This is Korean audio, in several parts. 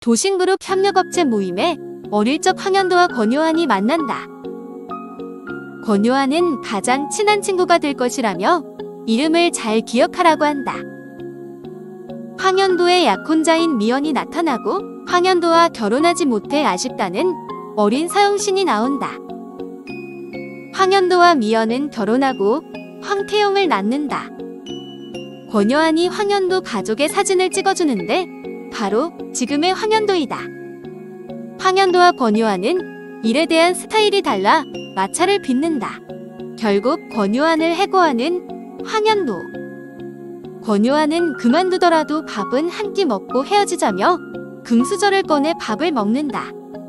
도신그룹 협력업체 모임에 어릴 적 황현도와 권요한이 만난다. 권요한은 가장 친한 친구가 될 것이라며 이름을 잘 기억하라고 한다. 황현도의 약혼자인 미연이 나타나고 황현도와 결혼하지 못해 아쉽다는 어린 서영신이 나온다. 황현도와 미연은 결혼하고 황태용을 낳는다. 권요한이 황현도 가족의 사진을 찍어주는데 바로 지금의 황현도이다. 황현도와 권요한은 일에 대한 스타일이 달라 마찰을 빚는다. 결국 권요한을 해고하는 황현도. 권요한은 그만두더라도 밥은 한 끼 먹고 헤어지자며 금수저를 꺼내 밥을 먹는다.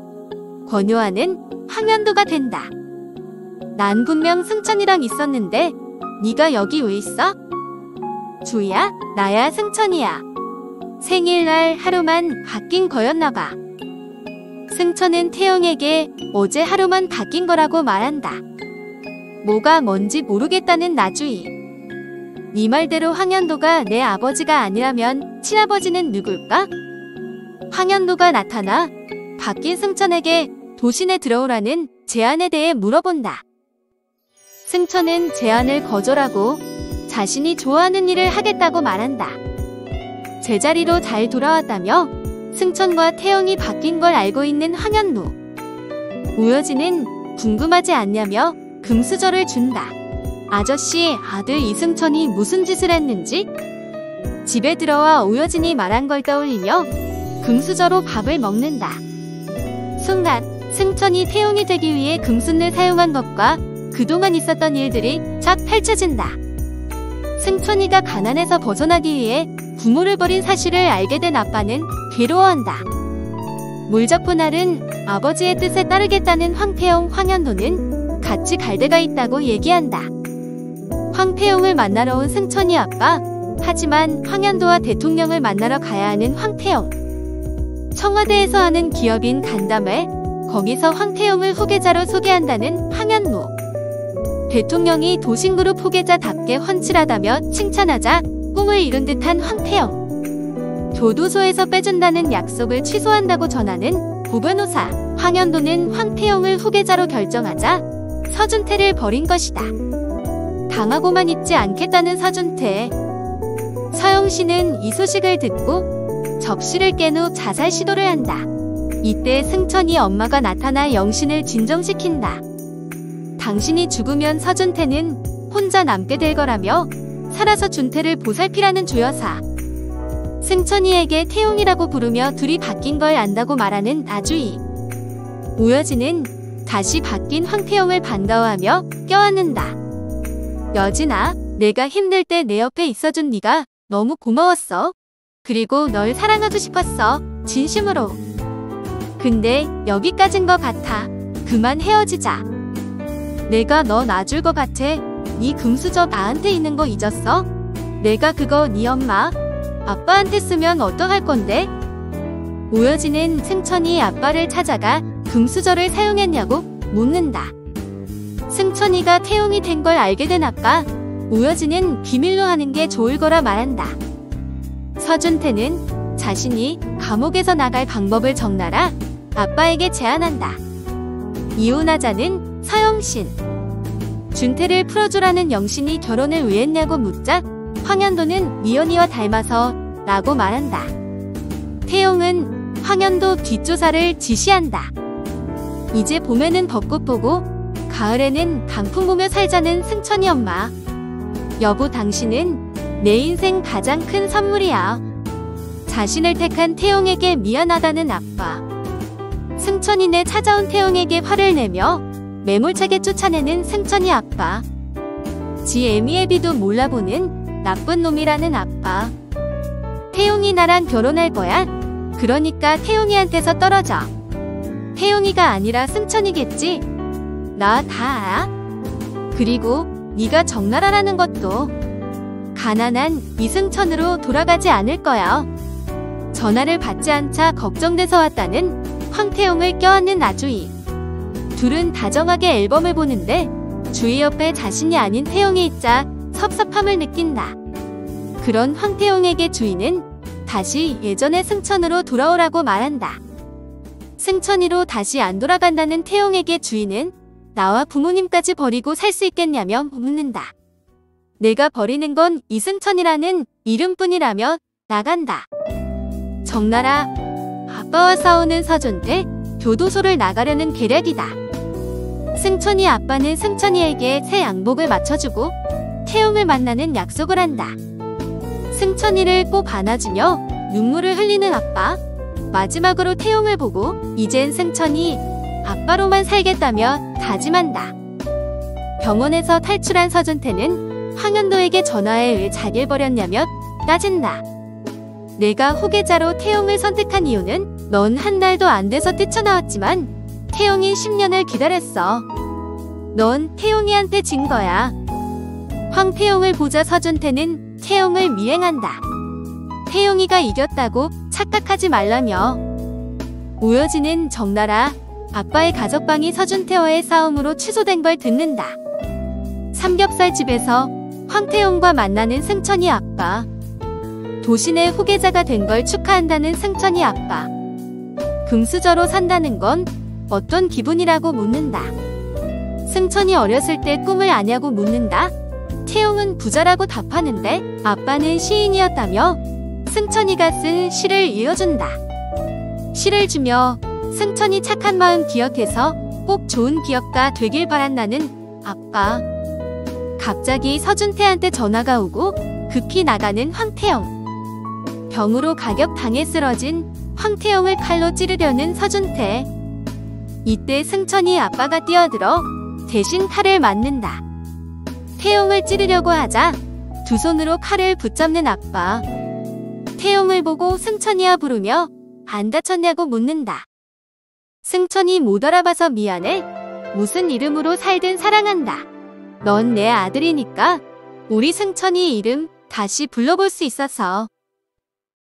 권요한은 황현도가 된다. 난 분명 승천이랑 있었는데 네가 여기 왜 있어? 주희야, 나야 승천이야. 생일날 하루만 바뀐 거였나봐. 승천은 태영에게 어제 하루만 바뀐 거라고 말한다. 뭐가 뭔지 모르겠다는 나주희. 네 말대로 황현도가 내 아버지가 아니라면 친아버지는 누굴까? 황현도가 나타나 바뀐 승천에게 도신에 들어오라는 제안에 대해 물어본다. 승천은 제안을 거절하고 자신이 좋아하는 일을 하겠다고 말한다. 제자리로 잘 돌아왔다며 승천과 태영이 바뀐 걸 알고 있는 황현도. 우여진은 궁금하지 않냐며 금수저를 준다. 아저씨, 아들 이승천이 무슨 짓을 했는지? 집에 들어와 우여진이 말한 걸 떠올리며 금수저로 밥을 먹는다. 순간 승천이 태용이 되기 위해 금순을 사용한 것과 그동안 있었던 일들이 쫙 펼쳐진다. 승천이가 가난에서 벗어나기 위해 부모를 버린 사실을 알게 된 아빠는 괴로워한다. 물적분 알은 아버지의 뜻에 따르겠다는 황태용, 황현도는 같이 갈 데가 있다고 얘기한다. 황태용을 만나러 온 승천이 아빠, 하지만 황현도와 대통령을 만나러 가야 하는 황태용. 청와대에서 하는 기업인 간담회, 거기서 황태용을 후계자로 소개한다는 황현도. 대통령이 도신그룹 후계자답게 훤칠하다며 칭찬하자 꿈을 이룬 듯한 황태용. 교도소에서 빼준다는 약속을 취소한다고 전하는 부변호사. 황현도는 황태용을 후계자로 결정하자 서준태를 버린 것이다. 당하고만 있지 않겠다는 서준태. 서영신은 이 소식을 듣고 접시를 깬 후 자살 시도를 한다. 이때 승천이 엄마가 나타나 영신을 진정시킨다. 당신이 죽으면 서준태는 혼자 남게 될 거라며 살아서 준태를 보살피라는 조여사. 승천이에게 태용이라고 부르며 둘이 바뀐 걸 안다고 말하는 나주희. 우여진은 다시 바뀐 황태용을 반가워하며 껴안는다. 여진아, 내가 힘들 때 내 옆에 있어준 네가 너무 고마웠어. 그리고 널 사랑하고 싶었어. 진심으로. 근데 여기까진 것 같아. 그만 헤어지자. 내가 너 놔줄 것 같아. 네 금수저 나한테 있는 거 잊었어? 내가 그거 네 엄마, 아빠한테 쓰면 어떡할 건데? 우여진은 승천이 아빠를 찾아가 금수저를 사용했냐고 묻는다. 승천이가 태용이 된 걸 알게 된 아빠, 우여진은 비밀로 하는 게 좋을 거라 말한다. 서준태는 자신이 감옥에서 나갈 방법을 적나라 아빠에게 제안한다. 이혼하자는 서영신. 준태를 풀어주라는 영신이 결혼을 왜 했냐고 묻자 황현도는 미연이와 닮아서 라고 말한다. 태용은 황현도 뒷조사를 지시한다. 이제 봄에는 벚꽃 보고 가을에는 단풍 보며 살자는 승천이 엄마. 여보, 당신은 내 인생 가장 큰 선물이야. 자신을 택한 태용에게 미안하다는 아빠. 승천이네 찾아온 태용에게 화를 내며 매몰차게 쫓아내는 승천이 아빠. 지 애미애비도 몰라보는 나쁜 놈이라는 아빠. 태용이 나랑 결혼할 거야. 그러니까 태용이한테서 떨어져. 태용이가 아니라 승천이겠지. 나 다 알아. 그리고 네가 적나라라는 것도. 가난한 이승천으로 돌아가지 않을 거야. 전화를 받지 않자 걱정돼서 왔다는 황태용을 껴안는 나주희. 둘은 다정하게 앨범을 보는데 주희 옆에 자신이 아닌 태용이 있자 섭섭함을 느낀다. 그런 황태용에게 주희는 다시 예전의 승천으로 돌아오라고 말한다. 승천이로 다시 안 돌아간다는 태용에게 주인은 나와 부모님까지 버리고 살 수 있겠냐며 묻는다. 내가 버리는 건 이승천이라는 이름뿐이라며 나간다. 정나라, 아빠와 싸우는 서준태, 교도소를 나가려는 계략이다. 승천이 아빠는 승천이에게 새 양복을 맞춰주고 태용을 만나는 약속을 한다. 승천이를 꼭 안아주며 눈물을 흘리는 아빠. 마지막으로 태용을 보고 이젠 승천이 아빠로만 살겠다며 다짐한다. 병원에서 탈출한 서준태는 황현도에게 전화해 왜 자기를 버렸냐며 따진다. 내가 후계자로 태용을 선택한 이유는 넌 한 달도 안 돼서 뛰쳐나왔지만 태용이 10년을 기다렸어. 넌 태용이한테 진 거야. 황태용을 보자 서준태는 태용을 미행한다. 태용이가 이겼다고 착각하지 말라며. 우여진은 정나라, 아빠의 가석방이 서준태와의 싸움으로 취소된 걸 듣는다. 삼겹살집에서 황태용과 만나는 승천이 아빠. 도신의 후계자가 된 걸 축하한다는 승천이 아빠. 금수저로 산다는 건 어떤 기분이라고 묻는다. 승천이 어렸을 때 꿈을 아냐고 묻는다. 태용은 부자라고 답하는데 아빠는 시인이었다며 승천이가 쓴 시를 이어준다. 시를 주며 승천이 착한 마음 기억해서 꼭 좋은 기억가 되길 바란다는 아빠. 갑자기 서준태한테 전화가 오고 급히 나가는 황태용. 병으로 가격당해 쓰러진 황태용을 칼로 찌르려는 서준태. 이때 승천이 아빠가 뛰어들어 대신 칼을 맞는다. 태용을 찌르려고 하자 두 손으로 칼을 붙잡는 아빠. 태용을 보고 승천이야 부르며 안 다쳤냐고 묻는다. 승천이 못 알아봐서 미안해. 무슨 이름으로 살든 사랑한다. 넌 내 아들이니까 우리 승천이 이름 다시 불러볼 수 있어서